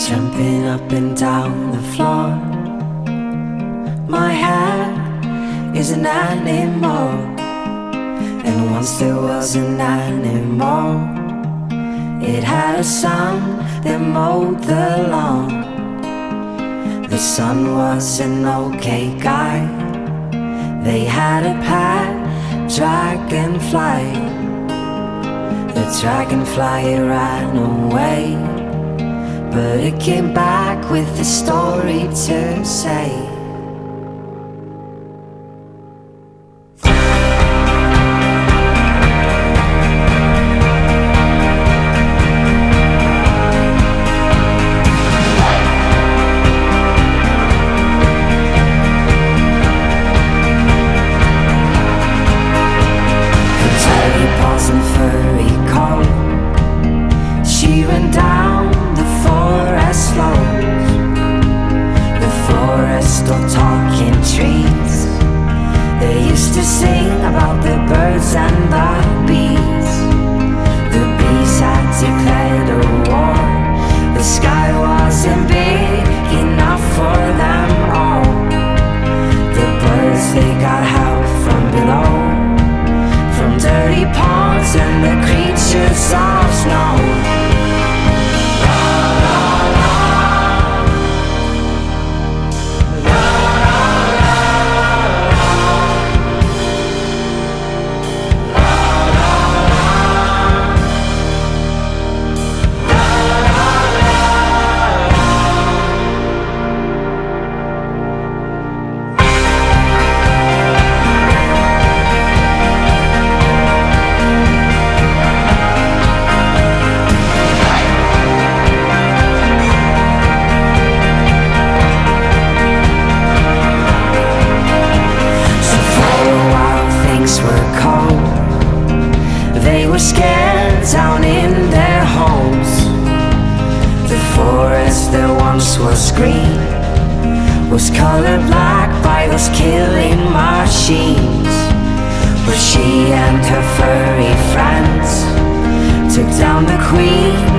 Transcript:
jumping up and down the floor. My hair is an animal, and once there was an animal. It had a son that mowed the lawn. The son was an okay guy. They had a pet dragonfly. The dragonfly ran away, but it came back with a story to say. Was green, was colored black by those killing machines. But she and her furry friends took down the queen